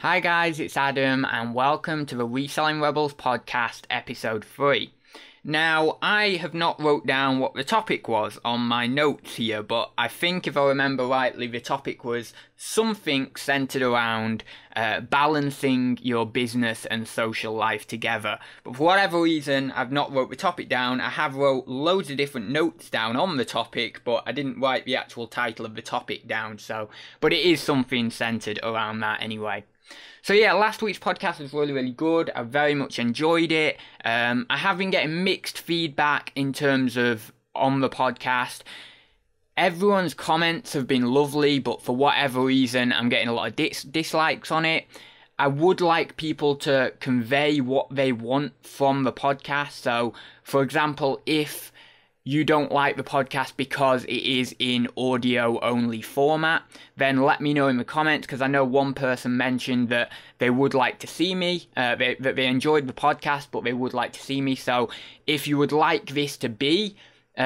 Hi guys, it's Adam and welcome to the Reselling Rebels podcast episode 3. Now, I have not wrote down what the topic was on my notes here, but I think if I remember rightly, the topic was something centered around balancing your business and social life together. But for whatever reason, I've not wrote the topic down. I have wrote loads of different notes down on the topic, but I didn't write the actual title of the topic down, but it is something centered around that anyway. So yeah, last week's podcast was really good. I very much enjoyed it. I have been getting mixed feedback in terms of on the podcast. Everyone's comments have been lovely, but for whatever reason, I'm getting a lot of dislikes on it. I would like people to convey what they want from the podcast. So, for example, if you don't like the podcast because it is in audio only format, then let me know in the comments, because I know one person mentioned that they would like to see me, that they enjoyed the podcast but they would like to see me. So if you would like this to be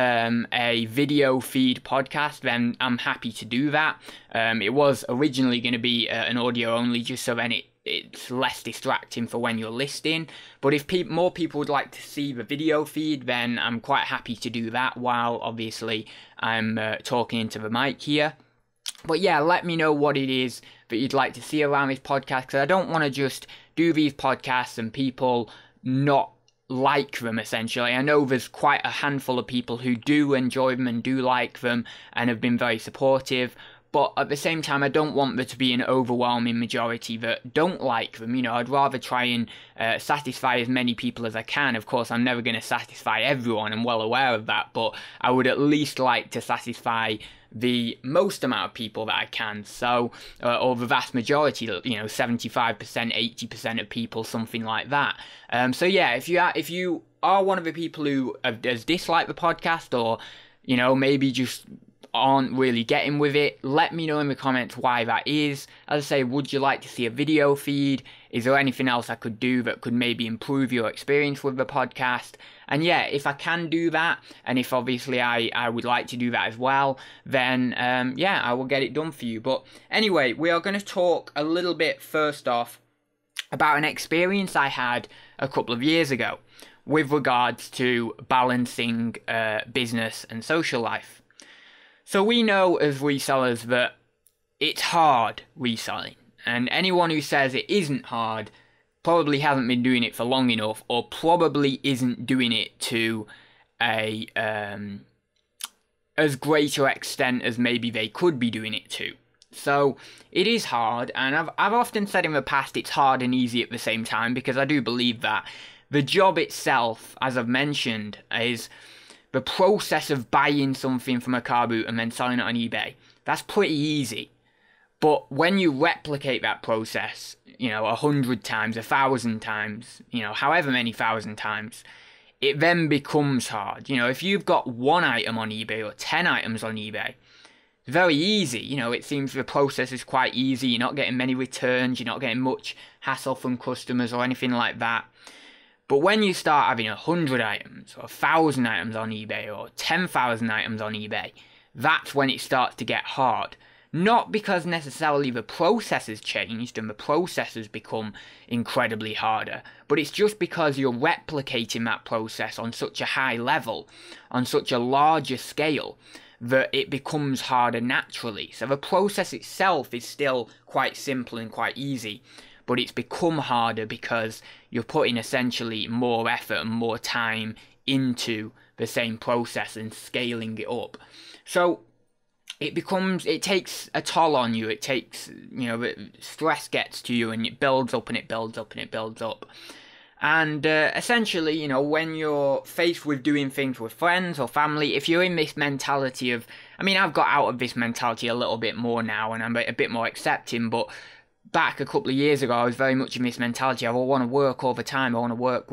a video feed podcast, then I'm happy to do that. It was originally going to be an audio only, just so then it's less distracting for when you're listening. But if more people would like to see the video feed, then I'm quite happy to do that while obviously I'm talking into the mic here. But yeah, let me know what it is that you'd like to see around this podcast, because I don't want to just do these podcasts and people not like them, essentially. I know there's quite a handful of people who do enjoy them and do like them and have been very supportive. But at the same time, I don't want there to be an overwhelming majority that don't like them. You know, I'd rather try and satisfy as many people as I can. Of course, I'm never going to satisfy everyone. I'm well aware of that. But I would at least like to satisfy the most amount of people that I can. So, or the vast majority, 75%, 80% of people, something like that. So yeah, if you are one of the people who has disliked the podcast, or, maybe just aren't really getting with it, let me know in the comments why that is. As I say, would you like to see a video feed? Is there anything else I could do that could maybe improve your experience with the podcast? And yeah, if I can do that, and if obviously I would like to do that as well, then yeah, I will get it done for you. But anyway, we are going to talk a little bit first off about an experience I had a couple of years ago with regards to balancing business and social life. So we know as resellers that it's hard reselling, and anyone who says it isn't hard probably hasn't been doing it for long enough, or probably isn't doing it to a as greater extent as maybe they could be doing it to. So it is hard, and I've often said in the past it's hard and easy at the same time, because I do believe that the job itself, as I've mentioned, is the process of buying something from a car boot and then selling it on eBay. That's pretty easy. But when you replicate that process, 100 times, 1,000 times, however many thousand times, it then becomes hard. If you've got one item on eBay or 10 items on eBay, it's very easy. It seems the process is quite easy. You're not getting many returns. You're not getting much hassle from customers or anything like that. But when you start having 100 items or 1,000 items on eBay or 10,000 items on eBay, that's when it starts to get hard. Not because necessarily the process has changed and the process has become incredibly harder, but it's just because you're replicating that process on such a high level, on such a larger scale, that it becomes harder naturally. So the process itself is still quite simple and quite easy, but it's become harder because you're putting essentially more effort and more time into the same process and scaling it up. So it takes a toll on you. It takes, stress gets to you, and it builds up and it builds up and it builds up. And essentially, when you're faced with doing things with friends or family, if you're in this mentality of, I've got out of this mentality a little bit more now, and I'm a bit more accepting, but back a couple of years ago, I was very much in this mentality. I want to work all the time. I want to work.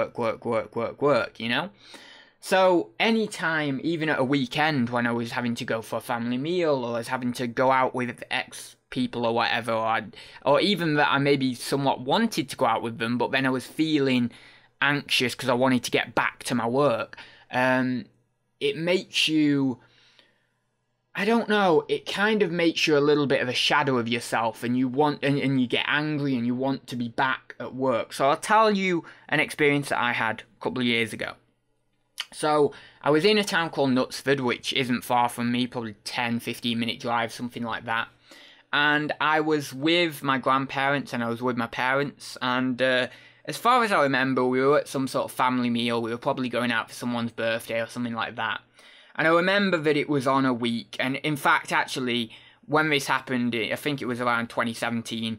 So anytime, even at a weekend when I was having to go for a family meal, or I was having to go out with ex people or whatever, or even that I maybe somewhat wanted to go out with them, but then I was feeling anxious because I wanted to get back to my work, it makes you I don't know, it kind of makes you a little bit of a shadow of yourself, and you want, and you get angry and you want to be back at work. So I'll tell you an experience that I had a couple of years ago. So I was in a town called Knutsford, which isn't far from me, probably 10-15 minute drive, something like that. And I was with my grandparents and I was with my parents, and as far as I remember, we were at some sort of family meal. We were probably going out for someone's birthday or something like that. And I remember that it was on a week, and in fact, actually, when this happened, I think it was around 2017,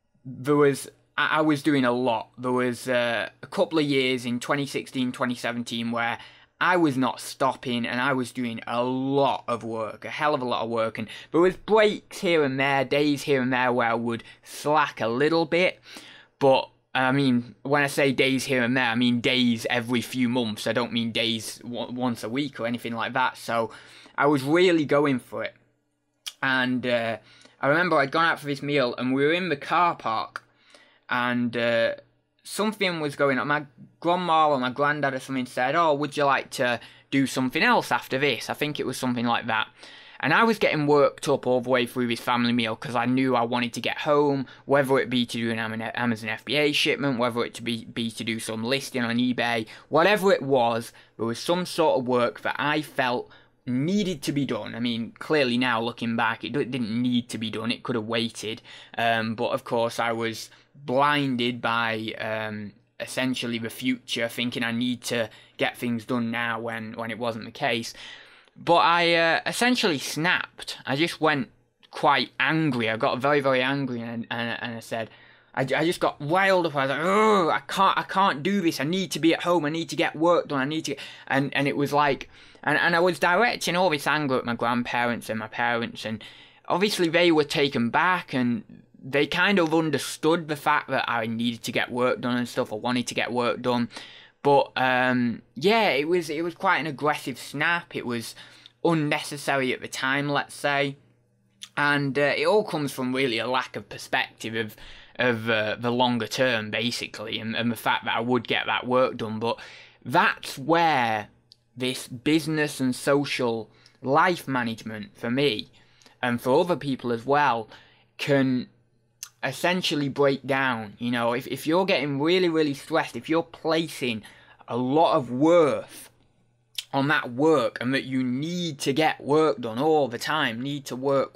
I was doing a lot. There was a couple of years in 2016, 2017, where I was not stopping, and I was doing a lot of work, a hell of a lot of work, and there was breaks here and there, days here and there where I would slack a little bit, but I mean, when I say days here and there, I mean days every few months. I don't mean days once a week or anything like that. So I was really going for it. And I remember I'd gone out for this meal and we were in the car park, and something was going on. My grandma or my granddad or something said, "Oh, would you like to do something else after this?" I think it was something like that. And I was getting worked up all the way through this family meal because I knew I wanted to get home, whether it be to do an Amazon FBA shipment, whether it be to do some listing on eBay, whatever it was, there was some sort of work that I felt needed to be done. I mean, clearly now looking back, it didn't need to be done. It could have waited. But of course, I was blinded by essentially the future, thinking I need to get things done now when it wasn't the case. But I essentially snapped. I just went quite angry. I got very, very angry, and I said, I just got riled up. I was like, "Oh, I can't do this. I need to be at home. I need to get work done. I need to." And it was like, and I was directing all this anger at my grandparents and my parents, and obviously they were taken back, and they kind of understood the fact that I needed to get work done and stuff. I wanted to get work done. But yeah, it was quite an aggressive snap. It was unnecessary at the time, let's say, and it all comes from really a lack of perspective of the longer term, basically, and the fact that I would get that work done. But that's where this business and social life management for me, and for other people as well, can essentially break down. You know, if you're getting really, really stressed, if you're placing a lot of worth on that work, and that you need to get work done all the time, need to work,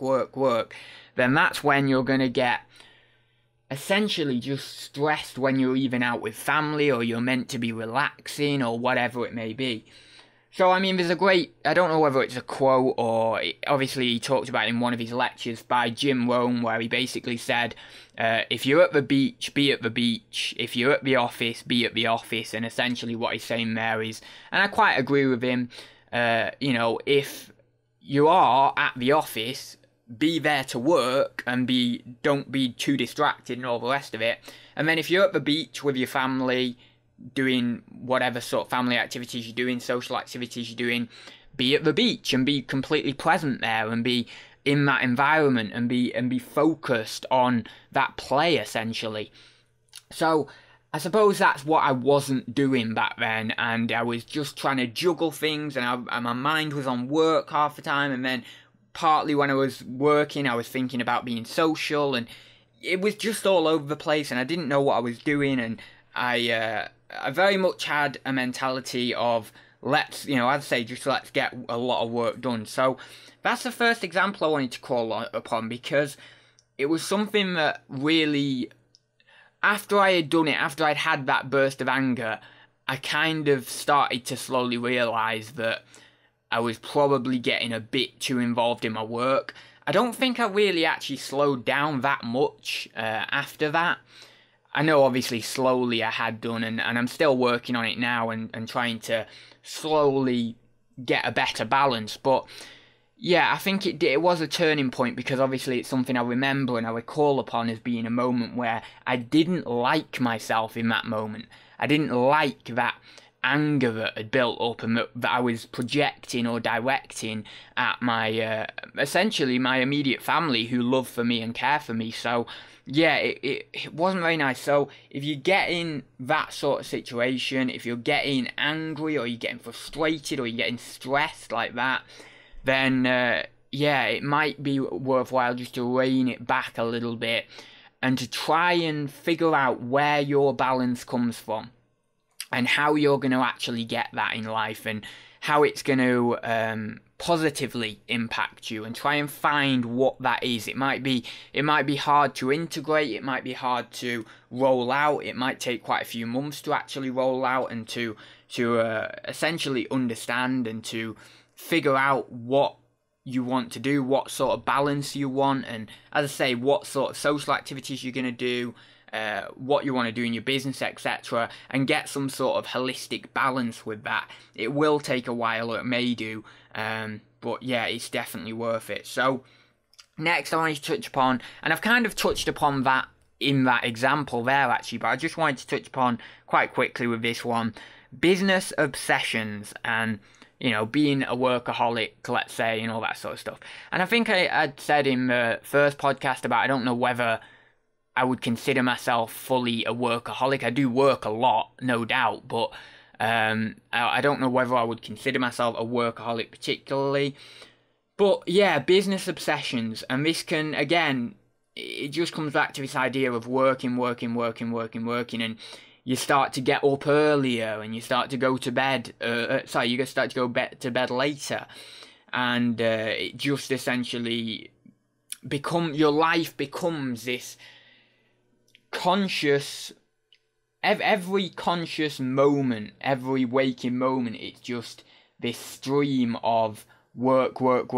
then that's when you're going to get essentially just stressed when you're even out with family, or you're meant to be relaxing, or whatever it may be. So, I mean, there's a great, I don't know whether it's a quote, or obviously he talked about it in one of his lectures by Jim Rohn, where he basically said, if you're at the beach, be at the beach. If you're at the office, be at the office. And essentially what he's saying there is, and I quite agree with him, you know, if you are at the office, be there to work, and don't be too distracted and all the rest of it. And then if you're at the beach with your family, doing whatever sort of family activities you're doing, social activities you're doing, be at the beach and be completely present there, and be in that environment, and be focused on that play, essentially. So I suppose that's what I wasn't doing back then, and I was just trying to juggle things, and my mind was on work half the time, and then partly when I was working I was thinking about being social, and it was just all over the place, and I didn't know what I was doing. And I very much had a mentality of, let's get a lot of work done. So that's the first example I wanted to call upon, because it was something that really, after I had done it, after I'd had that burst of anger, I kind of started to slowly realise that I was probably getting a bit too involved in my work. I don't think I really actually slowed down that much after that. I know obviously slowly I had done, and I'm still working on it now, and trying to slowly get a better balance. But yeah, I think it was a turning point, because obviously it's something I remember and I recall upon as being a moment where I didn't like myself in that moment. I didn't like that anger that had built up, and that I was projecting or directing at my essentially my immediate family, who love for me and care for me. So yeah, it wasn't very nice. So if you get in that sort of situation, if you're getting angry, or you're getting frustrated, or you're getting stressed like that, then yeah, it might be worthwhile just to rein it back a little bit and to try and figure out where your balance comes from and how you're going to actually get that in life and how it's going to positively impact you, and try and find what that is. It might be hard to integrate, it might be hard to roll out, it might take quite a few months to actually roll out and to essentially understand and to figure out what you want to do, what sort of balance you want, and as I say, what sort of social activities you're going to do, what you want to do in your business, etc., and get some sort of holistic balance with that. It will take a while, or it may do, but yeah, it's definitely worth it. So next I want to touch upon, and I've kind of touched upon that in that example there actually, but I just wanted to touch upon quite quickly with this one, business obsessions and, you know, being a workaholic, let's say, and all that sort of stuff. And I think I'd said in the first podcast about, I don't know whether I would consider myself fully a workaholic. I do work a lot, no doubt, but I don't know whether I would consider myself a workaholic particularly. But yeah, business obsessions, and this can, again, it just comes back to this idea of working, and you start to get up earlier, and you start to go to bed, you start to go to bed later, and it just essentially your life becomes this conscious, every conscious moment, every waking moment, it's just this stream of work,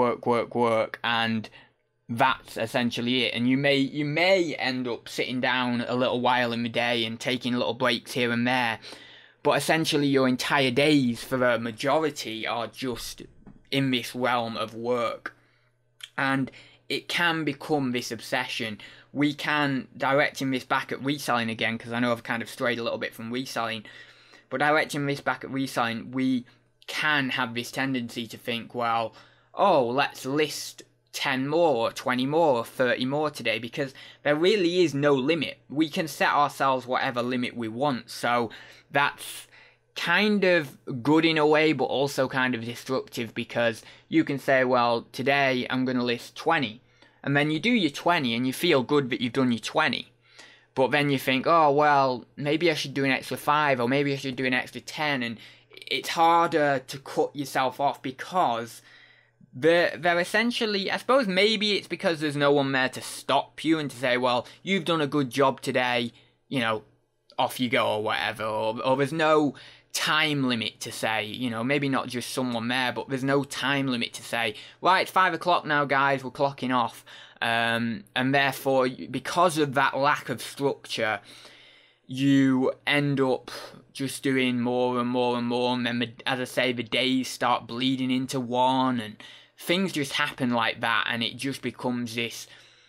and that's essentially it. And you may end up sitting down a little while in the day and taking little breaks here and there, but essentially your entire days for the majority are just in this realm of work. And it can become this obsession. We can, directing this back at reselling again, because I know I've kind of strayed a little bit from reselling, but directing this back at reselling, we can have this tendency to think, well, oh, let's list 10 more, or 20 more, or 30 more today, because there really is no limit. We can set ourselves whatever limit we want, so that's kind of good in a way, but also kind of destructive, because you can say, well, today I'm going to list 20, and then you do your 20 and you feel good that you've done your 20, but then you think, oh, well, maybe I should do an extra 5, or maybe I should do an extra 10, and it's harder to cut yourself off because they're essentially, I suppose maybe it's because there's no one there to stop you and to say, well, you've done a good job today, you know, off you go, or whatever, or there's no time limit to say, you know, maybe not just someone there, but there's no time limit to say, right, it's 5 o'clock now, guys, we're clocking off, and therefore, because of that lack of structure, you end up just doing more and more, and then, as I say, the days start bleeding into one, and things just happen like that, and it just becomes this,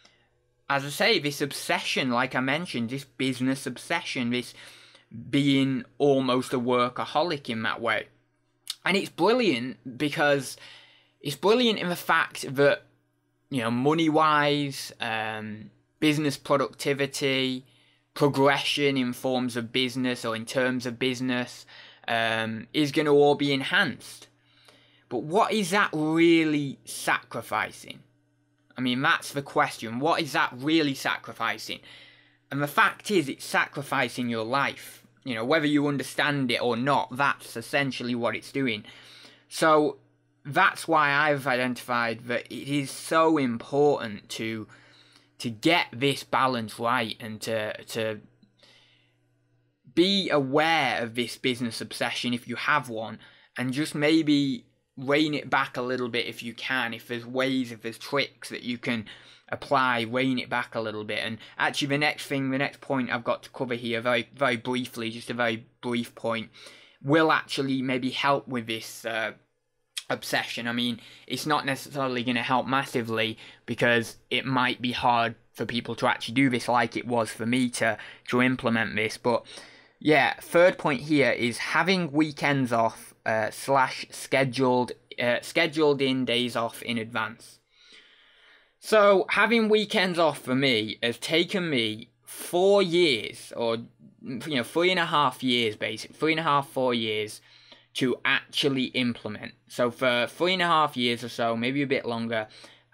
as I say, this obsession, like I mentioned, this business obsession, this being almost a workaholic in that way. And it's brilliant, because it's brilliant in the fact that, you know, money-wise, business productivity, progression in forms of business or in terms of business is going to all be enhanced. But what is that really sacrificing? I mean, that's the question. What is that really sacrificing? And the fact is, it's sacrificing your life. You know, whether you understand it or not, that's essentially what it's doing. So that's why I've identified that it is so important to get this balance right, and to be aware of this business obsession if you have one, and just maybe rein it back a little bit if you can. If there's ways, if there's tricks that you can apply, rein it back a little bit. And actually the next point I've got to cover here very, very briefly, just a very brief point, will actually maybe help with this obsession. I mean, it's not necessarily going to help massively, because it might be hard for people to actually do this like it was for me to implement this. But yeah, third point here is having weekends off / scheduled in days off in advance. So having weekends off for me has taken me 4 years, or 3.5 years, basically 4 years to actually implement. So for 3.5 years or so, maybe a bit longer,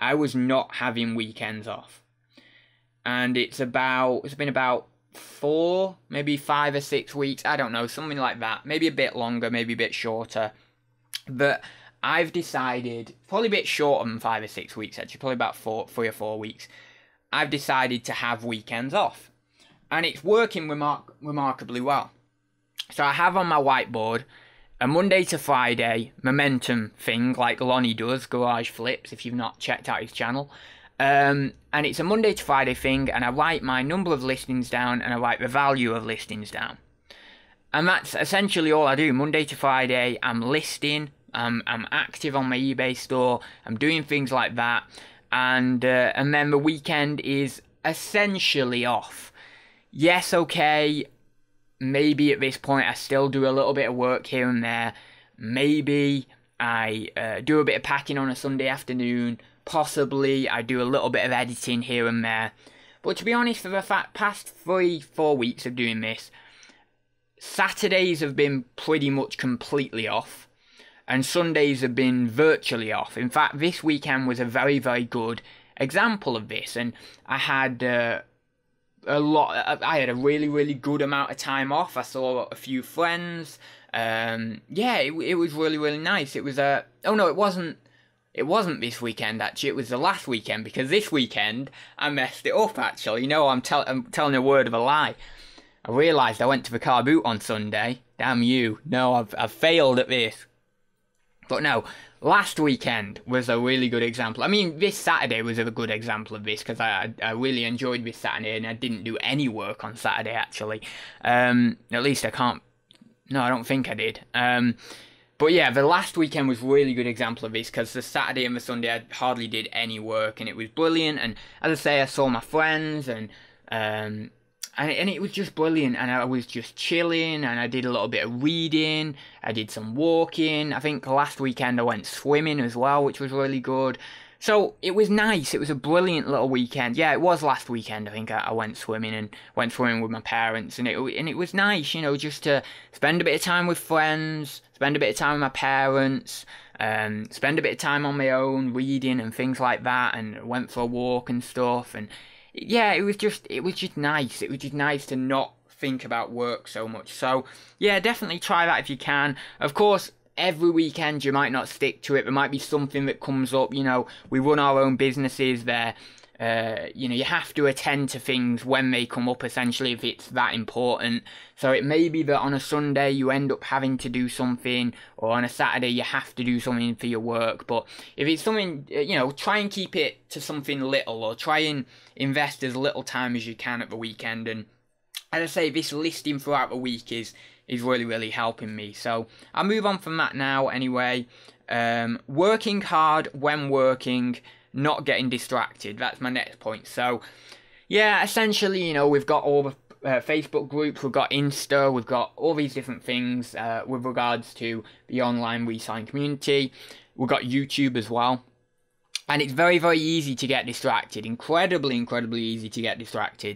I was not having weekends off. And it's been about 4, maybe 5 or 6 weeks, I don't know, something like that. Maybe a bit longer, maybe a bit shorter. But I've decided, probably a bit shorter than 5 or 6 weeks actually, probably about 3 or 4 weeks. I've decided to have weekends off. And it's working remarkably well. So I have on my whiteboard a Monday to Friday momentum thing like Lonnie does, Garage Flips, if you've not checked out his channel. And it's a Monday to Friday thing, and I write my number of listings down and I write the value of listings down. And that's essentially all I do. Monday to Friday, I'm listing, I'm active on my eBay store, I'm doing things like that, and then the weekend is essentially off. Yes, okay, maybe at this point I still do a little bit of work here and there. Maybe I do a bit of packing on a Sunday afternoon. Possibly I do a little bit of editing here and there. But to be honest, for the past 3-4 weeks of doing this, Saturdays have been pretty much completely off, and Sundays have been virtually off. In fact, this weekend was a very, very good example of this, and I had I had a really, really good amount of time off. I saw a few friends. Yeah, it was really, really nice. It was oh no, it wasn't this weekend actually. It was the last weekend, because this weekend I messed it up actually. You know, I'm telling a word of a lie. I realised I went to the car boot on Sunday. Damn you. No, I've failed at this. But no, last weekend was a really good example. I mean, this Saturday was a good example of this, because I really enjoyed this Saturday, and I didn't do any work on Saturday actually. At least I can't. No, I don't think I did. But yeah, the last weekend was a really good example of this, because the Saturday and the Sunday I hardly did any work, and it was brilliant. And as I say, I saw my friends, and it was just brilliant, and I was just chilling, and I did a little bit of reading, I did some walking. I think last weekend I went swimming as well, which was really good. So it was nice. It was a brilliant little weekend. Yeah, it was last weekend. I think I went swimming with my parents, and it was nice, you know, just to spend a bit of time with friends, spend a bit of time with my parents, spend a bit of time on my own reading and things like that, and went for a walk and stuff. And yeah, it was just nice. It was just nice to not think about work so much. So yeah, definitely try that if you can. Of course, every weekend you might not stick to it. There might be something that comes up. You know, we run our own businesses there. You know, you have to attend to things when they come up, essentially, if it's that important. So it may be that on a Sunday you end up having to do something, or on a Saturday you have to do something for your work. But if it's something, you know, try and keep it to something little, or try and invest as little time as you can at the weekend. And as I say, this listing throughout the week is really, really helping me. So I'll move on from that now anyway. Working hard when working, not getting distracted. That's my next point. So yeah, essentially, you know, we've got all the Facebook groups, we've got Insta, we've got all these different things with regards to the online reselling community. We've got YouTube as well. And it's very, very easy to get distracted. Incredibly, incredibly easy to get distracted.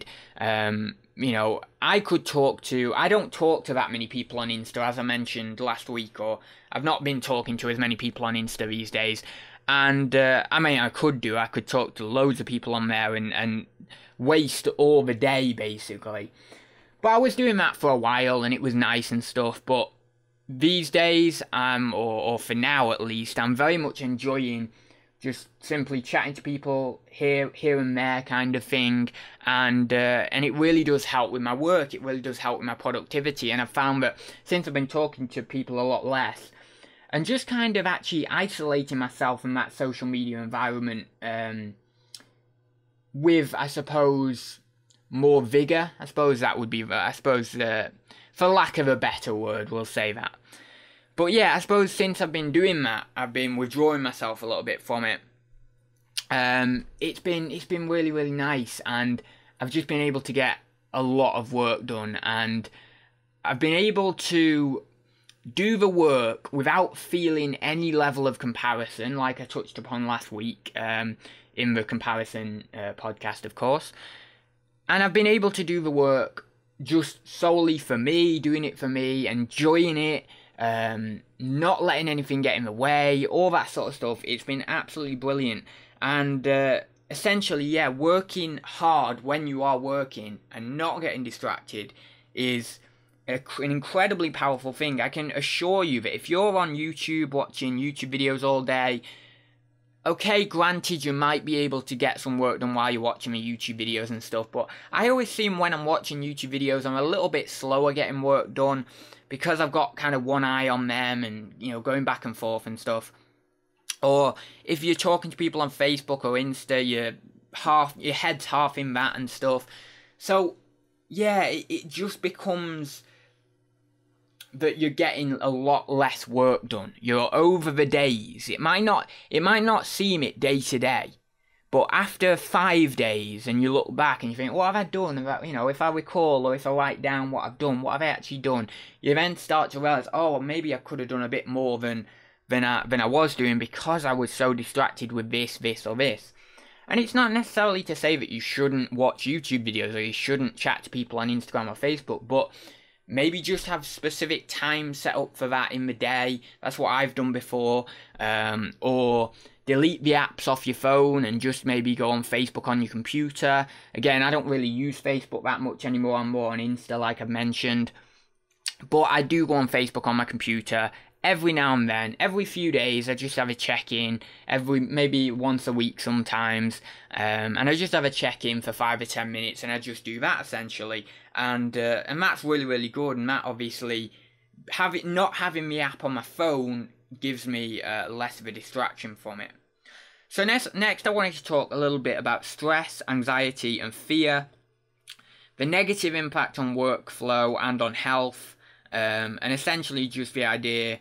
You know, I don't talk to that many people on Insta, as I mentioned last week, or I've not been talking to as many people on Insta these days. And, I mean, I could talk to loads of people on there and waste all the day, basically. But I was doing that for a while, and it was nice and stuff. But these days, or for now at least, I'm very much enjoying just simply chatting to people here and there, kind of thing, and it really does help with my work. It really does help with my productivity, and I've found that since I've been talking to people a lot less, and just kind of actually isolating myself from that social media environment, with, I suppose, more vigor. I suppose that would be, for lack of a better word, we'll say that. But yeah, I suppose since I've been doing that, I've been withdrawing myself a little bit from it. It's been really, really nice, and I've just been able to get a lot of work done, and I've been able to do the work without feeling any level of comparison, like I touched upon last week in the comparison podcast, of course. And I've been able to do the work just solely for me, doing it for me, enjoying it, not letting anything get in the way, all that sort of stuff. It's been absolutely brilliant. And essentially, yeah, working hard when you are working and not getting distracted is an incredibly powerful thing. I can assure you that if you're on YouTube watching YouTube videos all day, okay, granted, you might be able to get some work done while you're watching my YouTube videos and stuff, but I always seem when I'm watching YouTube videos, I'm a little bit slower getting work done because I've got kind of one eye on them and, you know, going back and forth and stuff. Or if you're talking to people on Facebook or Insta, your head's half in that and stuff. So, yeah, it just becomes that you're getting a lot less work done. You're over the days. It might not seem it day to day, but after 5 days and you look back and you think, what have I done? You know, if I recall or if I write down what I've done, what have I actually done? You then start to realize, oh, maybe I could have done a bit more than I was doing because I was so distracted with this or this. And it's not necessarily to say that you shouldn't watch YouTube videos or you shouldn't chat to people on Instagram or Facebook, but maybe just have specific time set up for that in the day. That's what I've done before. Or delete the apps off your phone and just maybe go on Facebook on your computer. Again, I don't really use Facebook that much anymore. I'm more on Insta, like I've mentioned. But I do go on Facebook on my computer every now and then. Every few days, I just have a check-in. Maybe once a week sometimes. And I just have a check-in for 5 or 10 minutes, and I just do that essentially. And that's really, really good. And that obviously, not having the app on my phone gives me less of a distraction from it. So next I wanted to talk a little bit about stress, anxiety and fear, the negative impact on workflow and on health, and essentially just the idea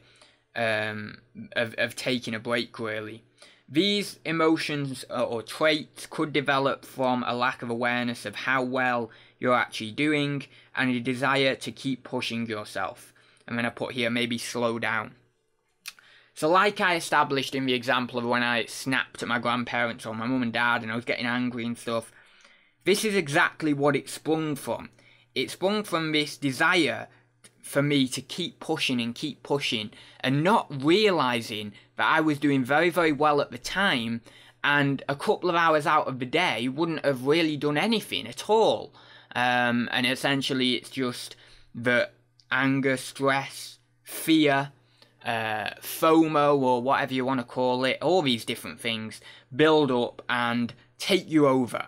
of taking a break, really. These emotions or traits could develop from a lack of awareness of how well you're actually doing and a desire to keep pushing yourself. And then I put here, maybe slow down. So like I established in the example of when I snapped at my grandparents or my mum and dad and I was getting angry and stuff, this is exactly what it sprung from. It sprung from this desire for me to keep pushing and not realising that I was doing very, very well at the time, and a couple of hours out of the day wouldn't have really done anything at all. And essentially it's just the anger, stress, fear, FOMO or whatever you want to call it, all these different things build up and take you over.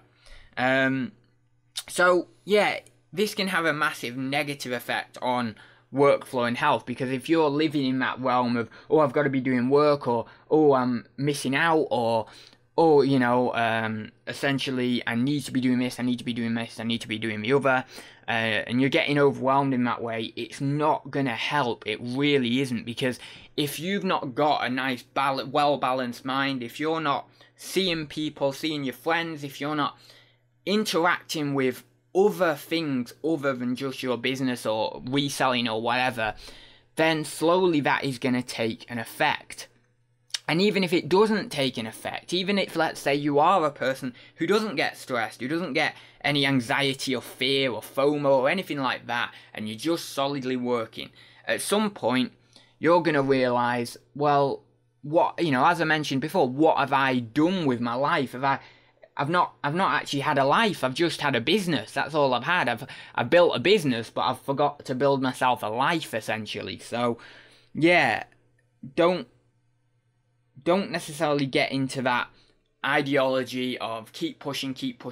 So yeah, this can have a massive negative effect on workflow and health, because if you're living in that realm of, oh, I've got to be doing work, or oh, I'm missing out, or you know, essentially I need to be doing this, I need to be doing this, I need to be doing the other, and you're getting overwhelmed in that way, it's not going to help. It really isn't, because if you've not got a nice, well-balanced mind, if you're not seeing people, seeing your friends, if you're not interacting with other things other than just your business or reselling or whatever, then slowly that is going to take an effect. And even if it doesn't take an effect, even if, let's say, you are a person who doesn't get stressed, who doesn't get any anxiety or fear or FOMO or anything like that, and you're just solidly working, at some point you're going to realise, well, what, you know, as I mentioned before, what have I done with my life? I've not actually had a life. I've just had a business. That's all I've had. I've built a business, but I've forgot to build myself a life, essentially. So, yeah, don't necessarily get into that ideology of keep pushing.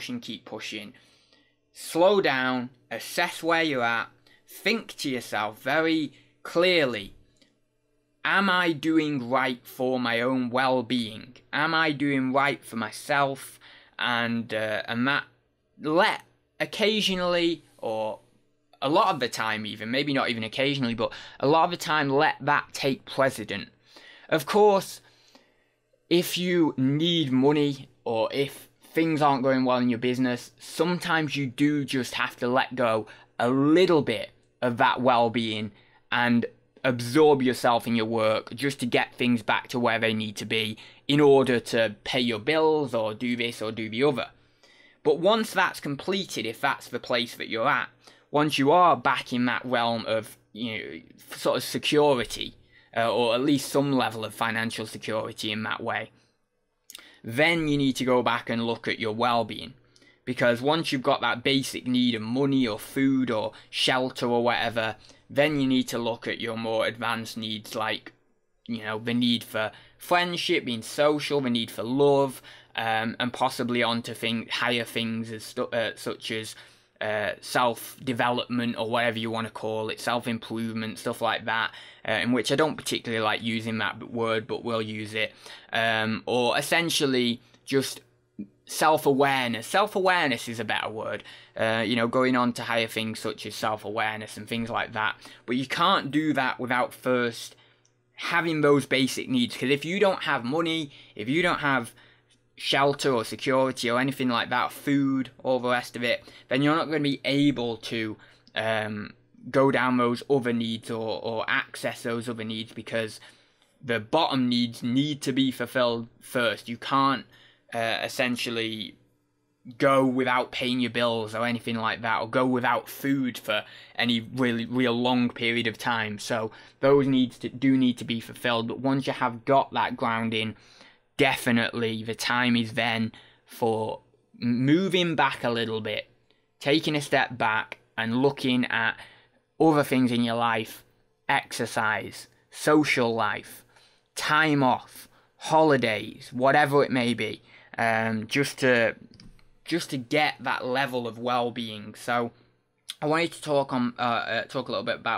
Slow down, assess where you're at, think to yourself very clearly, am I doing right for my own well-being? Am I doing right for myself? And that, let occasionally, or a lot of the time even, maybe not even occasionally, but a lot of the time, let that take precedent. Of course, if you need money, or if things aren't going well in your business, sometimes you do just have to let go a little bit of that well-being and absorb yourself in your work just to get things back to where they need to be in order to pay your bills or do this or do the other. But once that's completed, if that's the place that you're at, once you are back in that realm of, you know, sort of security, or at least some level of financial security in that way, then you need to go back and look at your well-being. Because once you've got that basic need of money or food or shelter or whatever, then you need to look at your more advanced needs, like, you know, the need for friendship, being social, the need for love, and possibly onto higher things such as self-development, or whatever you want to call it, self-improvement, stuff like that, in which I don't particularly like using that word, but will use it, or essentially just self-awareness. Self-awareness is a better word, you know, going on to higher things such as self-awareness and things like that. But you can't do that without first having those basic needs, because if you don't have money, if you don't have shelter or security or anything like that, food, all the rest of it, then you're not going to be able to go down those other needs or access those other needs, because the bottom needs need to be fulfilled first. You can't essentially go without paying your bills or anything like that, or go without food for any real long period of time. So those needs do need to be fulfilled. But once you have got that grounding, definitely the time is then for moving back a little bit, taking a step back and looking at other things in your life: exercise, social life, time off, holidays, whatever it may be, just to get that level of well-being. So I wanted to talk a little bit about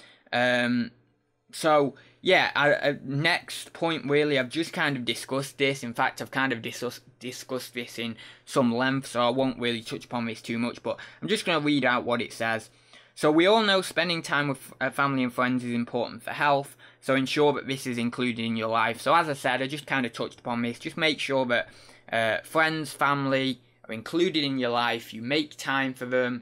that. So yeah, next point, really, I've just kind of discussed this. In fact, I've kind of discussed this in some length, so I won't really touch upon this too much, but I'm just going to read out what it says. So we all know spending time with family and friends is important for health, so ensure that this is included in your life. So as I said, I just kind of touched upon this. Just make sure that friends, family are included in your life. You make time for them,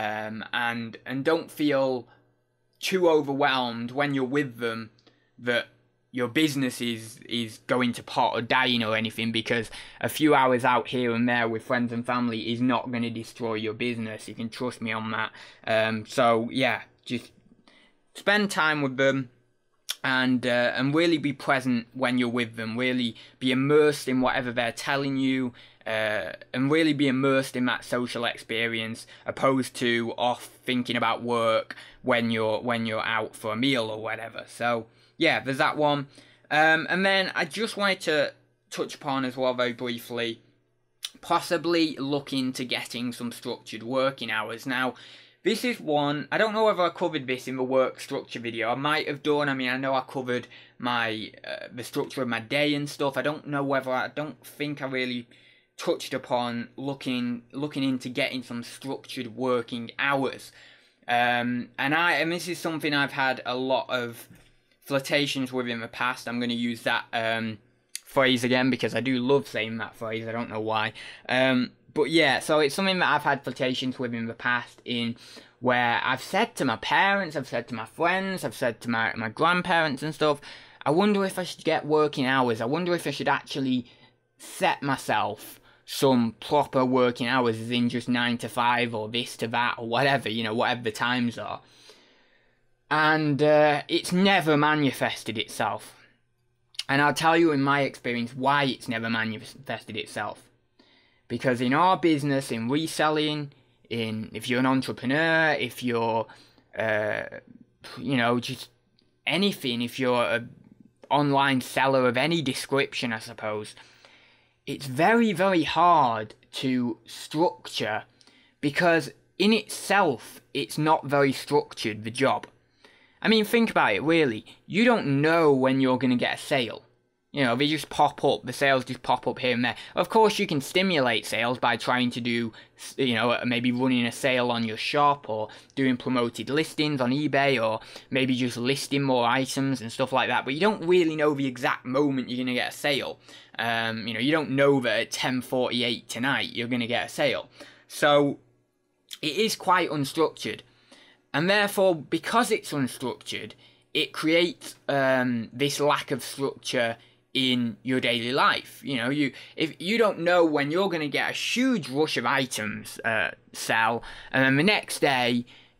and don't feel too overwhelmed when you're with them that your business is going to pot or dying or anything, because a few hours out here and there with friends and family is not going to destroy your business. You can trust me on that. So yeah, just spend time with them, and really be present when you're with them. Really be immersed in whatever they're telling you, and really be immersed in that social experience, opposed to off thinking about work when you're out for a meal or whatever. So yeah, there's that one. And then I just wanted to touch upon as well, very briefly, possibly looking to getting some structured working hours. Now, this is one, I don't know whether I covered this in the work structure video. I might have done. I mean, I know I covered my the structure of my day and stuff. I don't think I really touched upon looking into getting some structured working hours. And this is something I've had a lot of flirtations with in the past. I'm going to use that phrase again because I do love saying that phrase. I don't know why. But yeah, so it's something that I've had flirtations with in the past, in where I've said to my parents, I've said to my friends, I've said to my grandparents and stuff, I wonder if I should get working hours. I wonder if I should actually set myself some proper working hours, as in just 9 to 5 or this to that or whatever, you know, whatever the times are. And it's never manifested itself. And I'll tell you in my experience why it's never manifested itself. Because in our business, in reselling, if you're an entrepreneur, if you're, just anything, if you're an online seller of any description, I suppose, it's very, very hard to structure, because in itself, it's not very structured, the job. I mean, think about it, really. You don't know when you're going to get a sale. You know, they just pop up, the sales just pop up here and there. Of course, you can stimulate sales by trying to do, maybe running a sale on your shop, or doing promoted listings on eBay, or maybe just listing more items and stuff like that. But you don't really know the exact moment you're going to get a sale. You don't know that at 10:48 tonight you're going to get a sale. So it is quite unstructured. And therefore, because it's unstructured, it creates this lack of structure in your daily life. You know, if you don't know when you're going to get a huge rush of items sell, and then the next day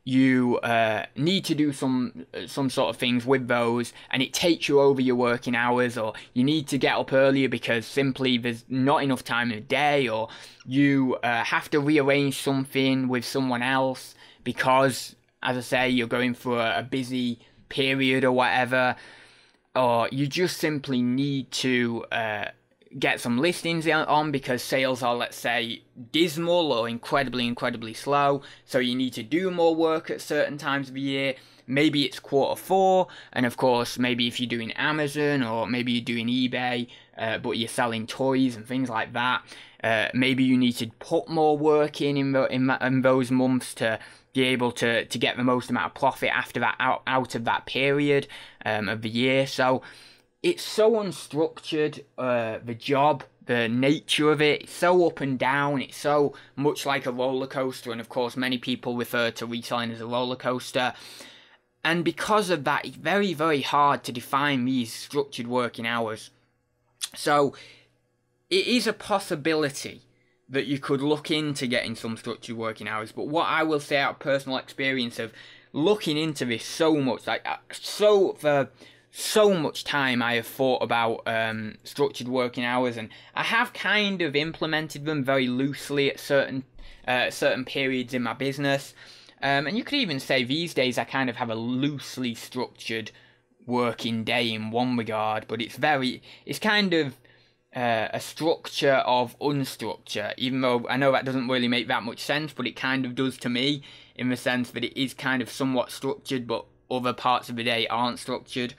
you need to do some sort of things with those, and it takes you over your working hours, or you need to get up earlier because simply there's not enough time in the day, or you have to rearrange something with someone else because, as I say, you're going through a busy period or whatever, or you just simply need to get some listings on because sales are, let's say, dismal or incredibly slow, so you need to do more work at certain times of the year. Maybe it's Q4, and of course, maybe if you're doing Amazon, or maybe you're doing eBay, but you're selling toys and things like that, maybe you need to put more work in those months to be able to get the most amount of profit after that out of that period of the year. So it's so unstructured, the job, the nature of it, it's so up and down, it's so much like a roller coaster, and of course many people refer to reselling as a roller coaster. And because of that, it's very hard to define these structured working hours. So it is a possibility that you could look into getting some structured working hours, but what I will say out of personal experience of looking into this so much, for so much time I have thought about structured working hours, and I have kind of implemented them very loosely at certain periods in my business. And you could even say these days I kind of have a loosely structured working day in one regard, but it's kind of a structure of unstructure, even though I know that doesn't really make that much sense, but it kind of does to me, in the sense that it is kind of somewhat structured, but other parts of the day aren't structured.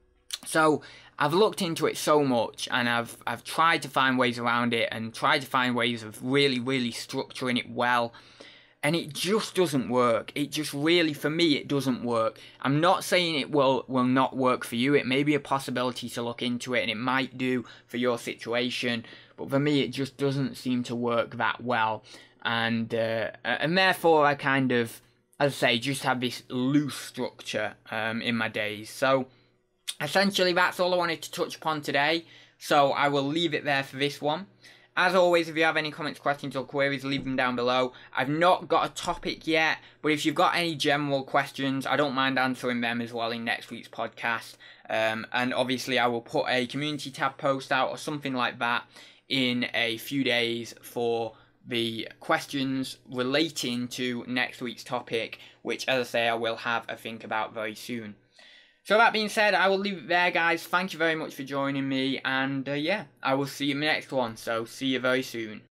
So I've looked into it so much, and I've tried to find ways around it, and tried to find ways of really structuring it well, and it just doesn't work. It just really, for me, it doesn't work. I'm not saying it will not work for you. It may be a possibility to look into it, and it might do for your situation, but for me, it just doesn't seem to work that well, and therefore I kind of, as I say, just have this loose structure in my days. So essentially, that's all I wanted to touch upon today, so I will leave it there for this one. As always, if you have any comments, questions or queries, leave them down below. I've not got a topic yet, but if you've got any general questions, I don't mind answering them as well in next week's podcast. And obviously, I will put a community tab post out or something like that in a few days for the questions relating to next week's topic, which, as I say, I will have a think about very soon. So that being said, I will leave it there, guys. Thank you very much for joining me, and yeah, I will see you in the next one, so see you very soon.